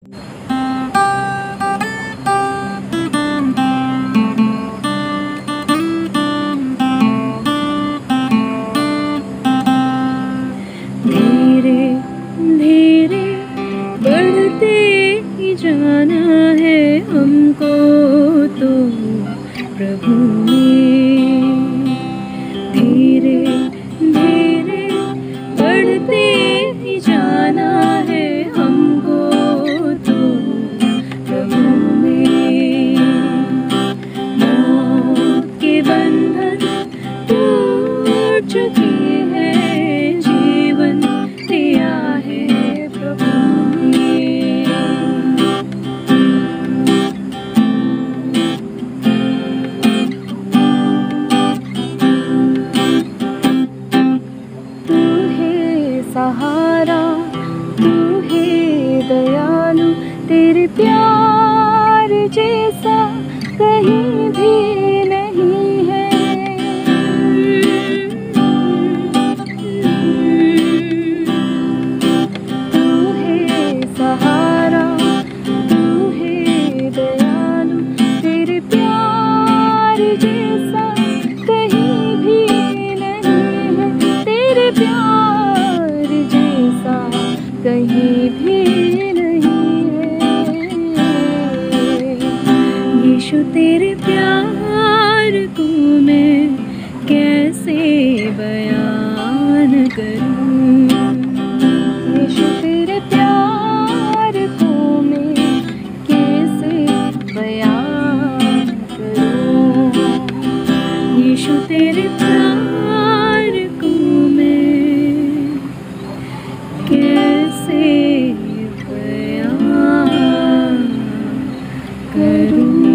धीरे धीरे बढ़ते ही जाना है हमको तो प्रभु में। धीरे धीरे बढ़ते ही जाना है हमको तो प्रभु में। मौत के बंधन टूट चुके हैं, जीवन दिया है प्रभु ने। तू है सहारा, तू है दयालु, तेरे प्यार जैसा कहीं भी नहीं है। तू है सहारा, तू है दयालु, तेरे प्यार जैसा कहीं भी नहीं है। तेरे प्यार जैसा कहीं भी नहीं है। यीशु तेरे प्यार को मैं कैसे बयान करूं। यीशु तेरे प्यार को मैं कैसे बयान करूं। यीशु तेरे प्यार को मैं कैसे बयान करूं।